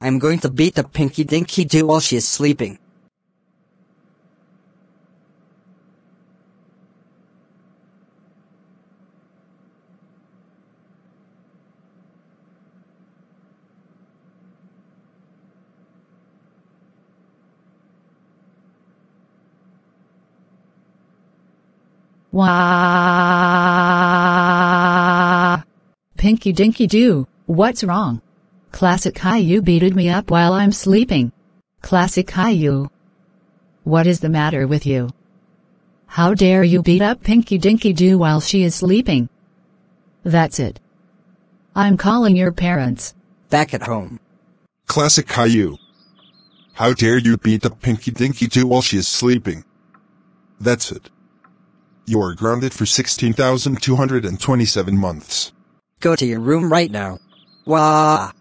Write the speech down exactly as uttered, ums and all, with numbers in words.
I'm going to beat the Pinky Dinky do while she is sleeping. Wah! Pinky Dinky Doo, what's wrong? Classic Caillou beated me up while I'm sleeping. Classic Caillou. What is the matter with you? How dare you beat up Pinky Dinky Doo while she is sleeping? That's it. I'm calling your parents. Back at home. Classic Caillou. How dare you beat up Pinky Dinky Doo while she is sleeping? That's it. You are grounded for sixteen thousand two hundred twenty-seven months. Go to your room right now. Wah!